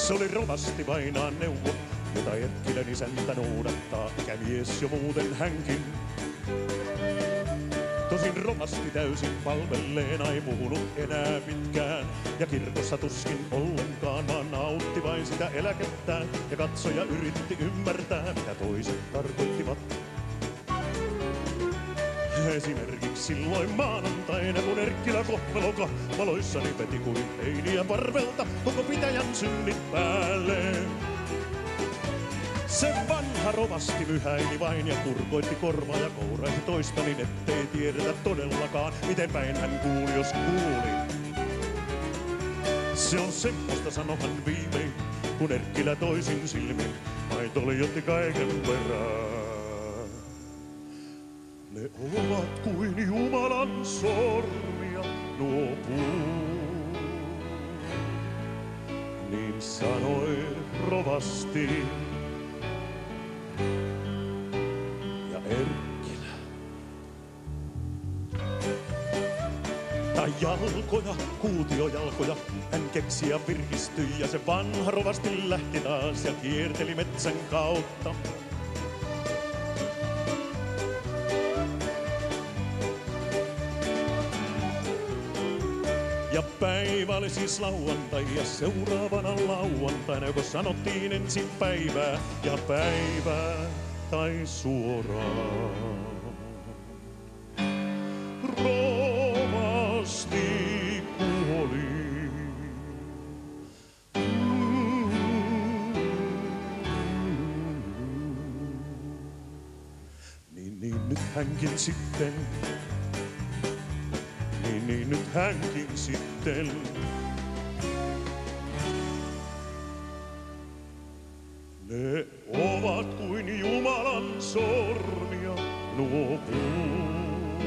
Se oli rovasti vainaan neuvo, jota Erkkilän isäntä noudattaa, ikämies jo muuten hänkin. Tosin rovasti täysin palvelleen ei puhunut enää pitkään, ja kirkossa tuskin ollenkaan, vaan nautti vain sitä eläkettään, ja katsoja yritti ymmärtää, mitä toiset tarkoittivat. Esimerkiksi silloin maanantaina, kun Erkkilä kohveloka valoissani veti kuin heiniä parvelta koko pitäjän synnit päälleen. Se vanha rovasti myhäili vain ja kurkoitti korvaa ja kouraisi toista niin ettei tiedetä todellakaan, miten päin hän kuuli, jos kuuli. Se on semmoista, sanohan viimein, kun Erkkilä toisin silmin maito liotti kaiken perään. Ne ovat kuin Jumalan sormia, nuo puut, niin sanoi rovasti. Ja Erkkilä. Tai jalkoja, kuutiojalkoja, hän keksi ja virkistyi, ja se vanha rovasti lähti taas ja kierteli metsän kautta. Ja päivä oli siis lauantai, ja seuraavana lauantaina joko sanottiin ensin päivää ja päivää tai suoraan. Rovasti kuoli. Niin nyt hänkin sitten. Niin nyt hänkin sitten. Ne ovat kuin Jumalan sormia, nuo puut,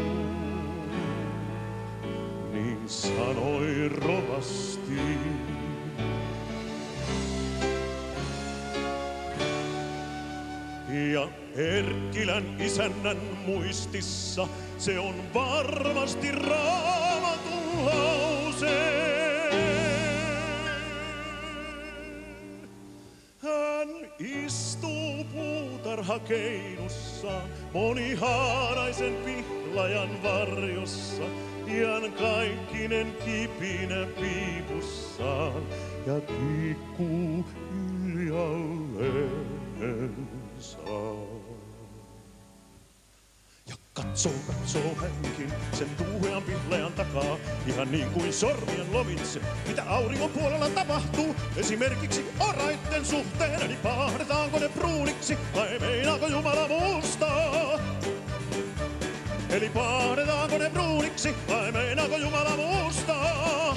niin sanoi rovasti. Ja Erkkilän isännän muistissa se on varmasti Raamatun lause. Hän istuu puutarhakeinussaan monihaaraisen pihlajan varjossa, iän kaikkinen kipinä piipussaan ja kiikkuu hiljalleensa. Ja katsoo hänkin sen tuuhean pihlajan takaa, ihan niin kuin sormien lovitse, mitä auringon puolella tapahtuu. Esimerkiksi oraitten suhteen, eli pahdetaanko ne pruuniksi vai meinaako Jumala mustaa? Eli pahdetaanko ne pruuniksi vai meinaako Jumala mustaa?